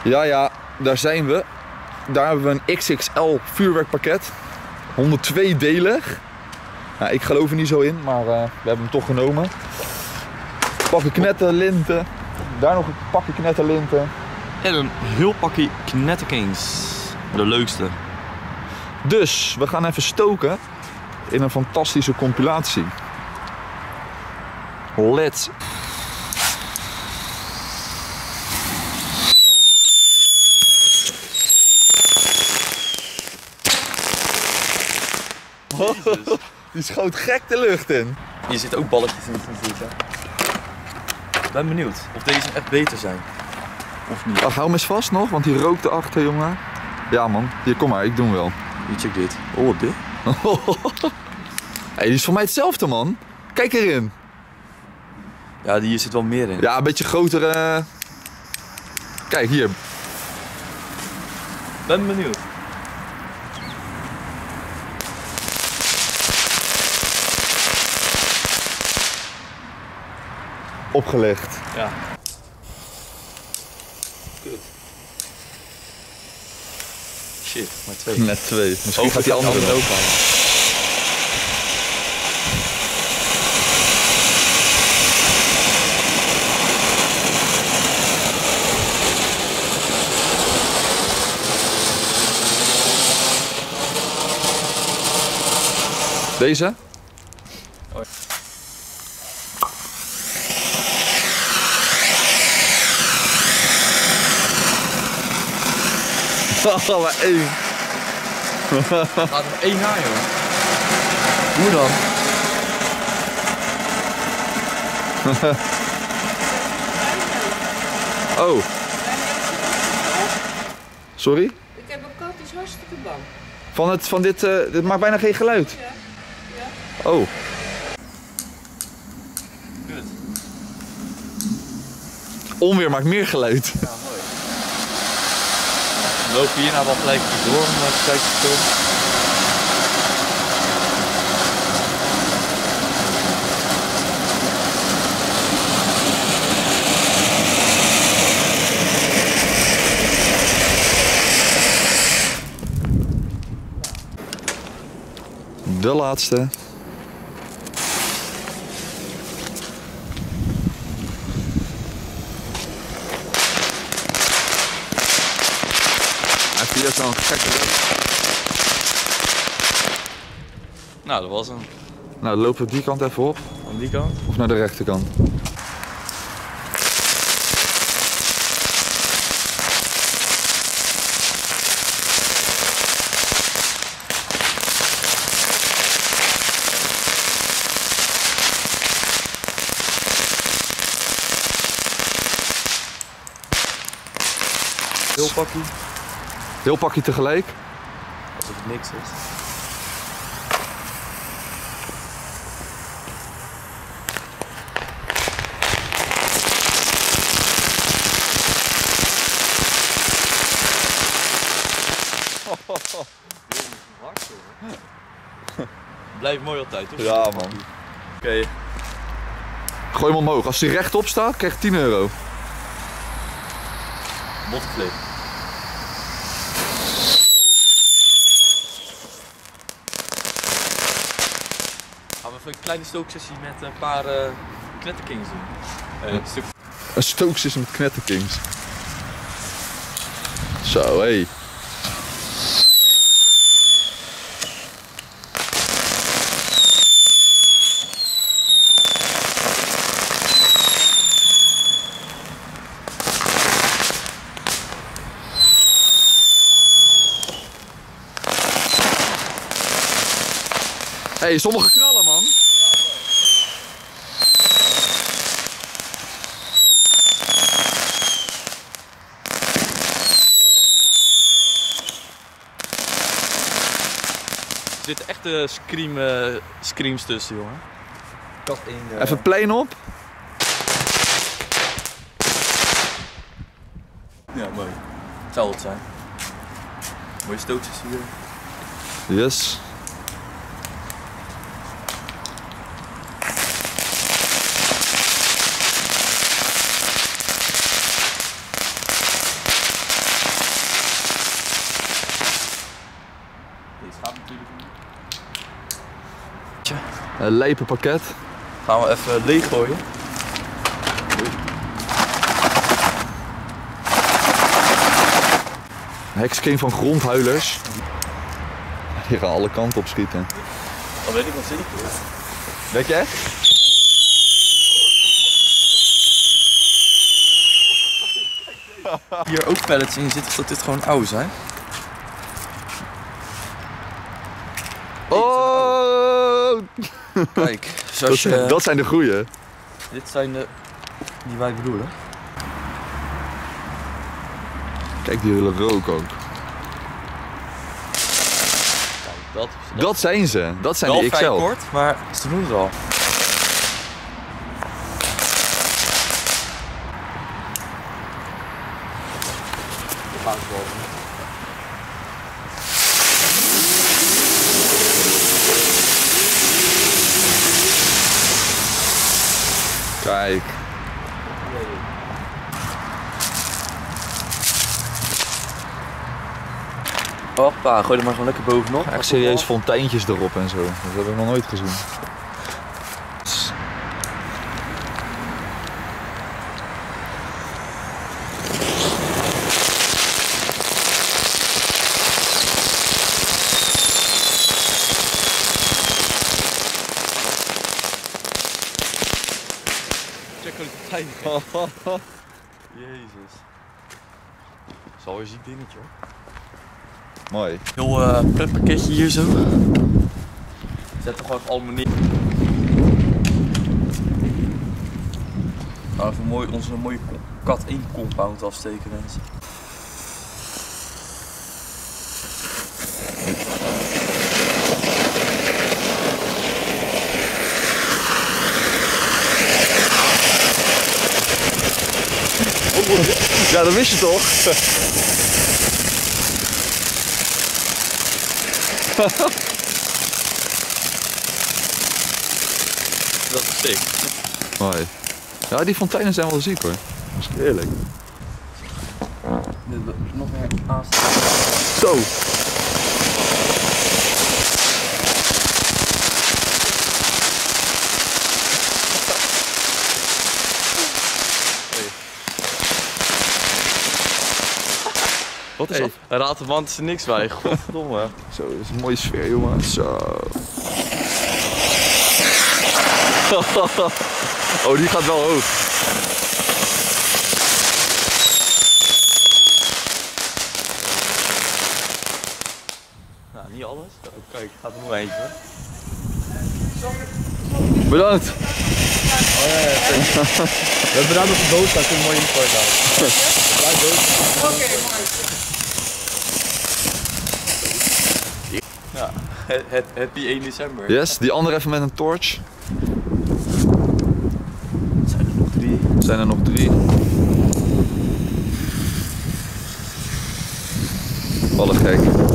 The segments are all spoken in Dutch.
Ja, daar zijn we. Daar hebben we een XXL vuurwerkpakket. 102-delig. Nou, ik geloof er niet zo in, maar we hebben hem toch genomen. Pakken knetterlinten. Daar nog een pakje knetterlinten. En een heel pakje knetterkings. De leukste. Dus, we gaan even stoken in een fantastische compilatie. Let's. Jezus. Die schoot gek de lucht in. Hier zitten ook balletjes in zitten. Ik ben benieuwd of deze echt beter zijn. Of niet. Ach, hou hem eens vast nog, want die rookt erachter, jongen. Ja man, hier kom maar, ik doe hem wel. Hier, check dit. Oh, dit? Hey, die is voor mij hetzelfde, man. Kijk erin. Ja, hier zit wel meer in. Ja, een beetje grotere. Kijk, hier. Ben benieuwd. Opgelegd. Ja. Kut. Shit, maar 2. Net 2. Misschien gaat die andere ook ook. aan. Deze? Oh. Oh, maar één. Gaat er 1 na, joh. Hoe dan? Oh. Sorry? Ik heb een kat, die is hartstikke bang. Van dit maakt bijna geen geluid. Ja. Ja. Oh. Kut. Onweer maakt meer geluid. Ja, mooi. We lopen hier nou wel gelijk door om te kijken te filmen. De laatste. Hij heeft hier zo'n gekke lucht. Nou, dat was hem. Nou, dan lopen we die kant even op. Aan die kant. Of naar de rechterkant. Heel pakkie. Heel pakje tegelijk. Alsof het niks is. Blijft mooi altijd, toch? Ja, man. Oké. Gooi hem omhoog. Als hij rechtop staat, krijg je 10 euro. Mottenflip. Gaan we even een kleine stooksessie met een paar knetterkings doen. Een stuk. Een stooksessie met knetterkings. Zo, hé. Hey. Hey, sommige knallen, man. Er zitten echte screams tussen, jongen. Kat in. Even plein op. Ja, mooi. Het zal het zijn. Mooie stootjes hier. Yes. Een lijpe pakket. Gaan we even leeggooien. Hexking van grondhuilers. Die gaan alle kanten op schieten. Dat weet ik wel zeker. Weet je echt? Hier ook pellets in zitten, dat dit gewoon oude zijn. Oh! Kijk, zoals je... Dat zijn de goeie. Dit zijn de die wij bedoelen. Kijk die hele rook ook. Kijk, Dat zijn ze. Dat zijn wel de XL. vrij kort, maar ze doen het al. Kijk. Hoppa, gooi er maar gewoon lekker bovenop. Echt serieus fonteintjes erop en zo. Dat heb ik nog nooit gezien. Check ook de tijd. Jezus. Dat is alweer een ziek dingetje hoor. Mooi. Heel pretpakketje hier zo. Zet er gewoon even allemaal neer. Gaan we even mooi onze mooie kat 1 compound afsteken mensen. Ja, dat wist je toch? Dat is sick. Mooi. Ja, die fonteinen zijn wel ziek hoor. Dat is eerlijk. Nog meer aanstaan. Zo. Wat is dat? Hij raadt de wand is er niks bij, godverdomme. Zo, dat is een mooie sfeer jongen. Zo. Oh, die gaat wel hoog. Nou, niet alles. Oh, kijk, gaat er nog eentje hoor. Bedankt. Oh ja, ja. We hebben daar nog een doos, daar kun je mooi in voor houden. Oké, mooi. Ja, happy 1 december. Yes, die andere even met een torch. Zijn er nog 3? Zijn er nog 3. Alle gek.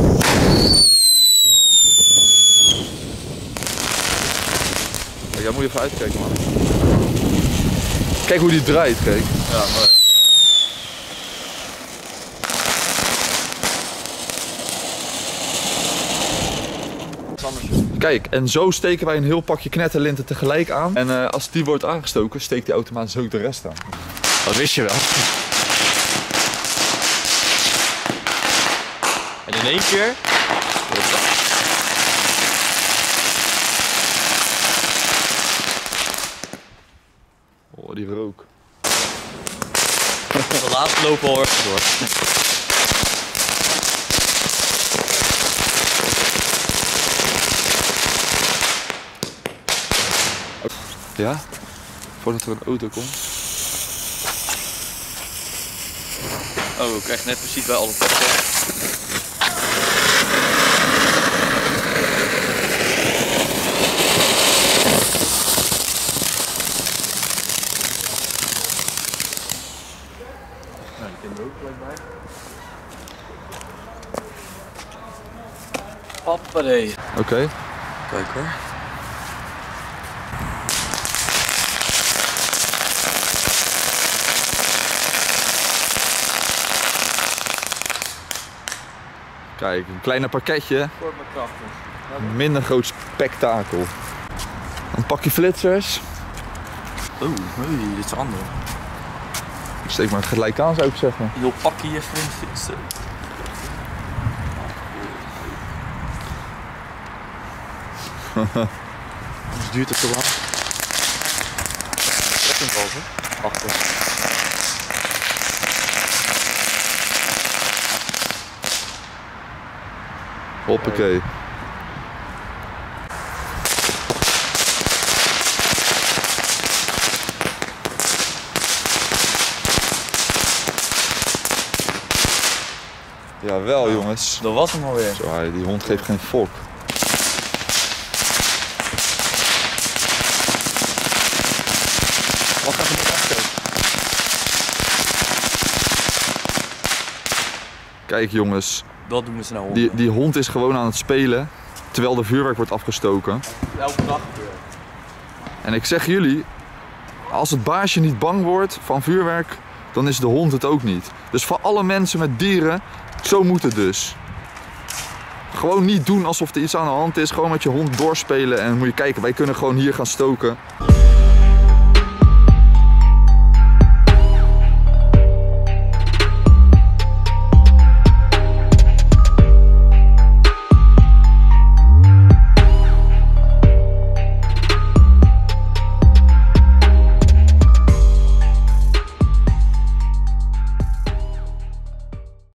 Kijk, jij moet even uitkijken man. Kijk hoe die draait, kijk. Ja, mooi. Kijk, en zo steken wij een heel pakje knetterlinten tegelijk aan. En als die wordt aangestoken, steekt die automatisch ook de rest aan. Dat wist je wel. En in één keer. Oh, die rook. De laatste lopen al erg door. Ja? Voordat er een auto komt. Oh, ik krijg net precies bij alle pakketten. Nou, die kunnen er ook gelijk bij. Hoppatee. Oké. Kijk hoor. Kijk, een kleiner pakketje. Kort maar krachtig. Minder groot spektakel. Een pakje flitsers. Oeh, nee, dit is anders. Ik steek maar gelijk aan, zou ik zeggen. Heel pakje hier fietsen. Anders duurt het te lang. Trekkingval, hè? Achter. Hoppakee. Jawel, jongens. Dat was hem alweer. Zo, die hond geeft geen fok. Wacht even met afkomen. Kijk, jongens. Dat doen we snel. Die hond is gewoon aan het spelen terwijl de vuurwerk wordt afgestoken. Elke dag gebeurt. En ik zeg jullie, als het baasje niet bang wordt van vuurwerk, dan is de hond het ook niet. Dus voor alle mensen met dieren, zo moet het dus. Gewoon niet doen alsof er iets aan de hand is. Gewoon met je hond doorspelen en moet je kijken, wij kunnen gewoon hier gaan stoken.